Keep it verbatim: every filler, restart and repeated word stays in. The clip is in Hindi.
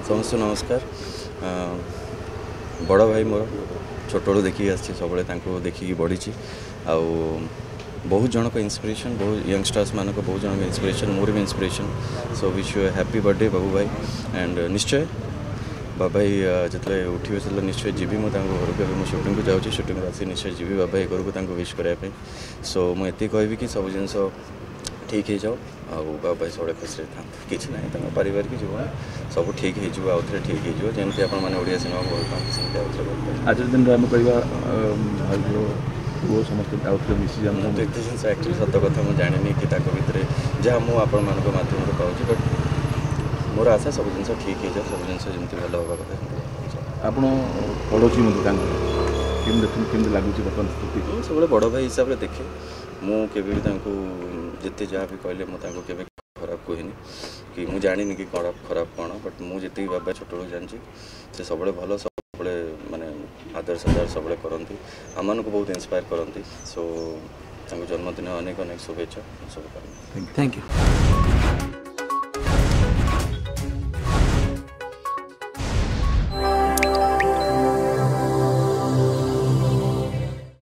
समस्त नमस्कार। बड़ भाई मोर छोटू देखिए आसी सब देखिए बढ़ी आ बहुत जन को इंस्पिरेशन बहुत यंगस्टर्स मान बहुत जन को इंस्पिरेशन मोर भी inspiration. So wish you happy birthday Babu भाई एंड निश्चय बाबा भाई जिते उठे से निश्चय जीवी मुझे घर को मुझे शूटिंग को जाऊँगी शूटिंग आसी निश्चय जीवी बाबा भाई घर को विश करने। सो मुझे कहबी कि सब जिन ठीक हो जाओ बाबा भाई सब खुशी था कि ना पारिवारिक जीवन सब ठीक हो आउ थे ठीक हो जमी आपड़िया सिनेमा भल पाते आज दिन आम कह समस्त मिसी तो ये जिन एक्चुअली सत कथा मुझे जानी कि भितर जहाँ मुझे आपण माध्यम पाँच बट मोर आशा सब जिन ठीक हो जाए सब जिन भल हाँ कथा आप पड़ोसी मत लगुच बर्तमान स्थिति सब बड़ भाई हिसाब से देखे मुझे जिते जहाँ भी कहले मुझे खराब कहनी कि मुझे जानी कि खराब खराब कौन बट मुझे बाबा छोट जानी से सब भल सब माने आदर सदार सब करती आम को बहुत इंस्पायर करती। सो जन्मदिन अनेक अनेक शुभेच्छा सब। Thank you.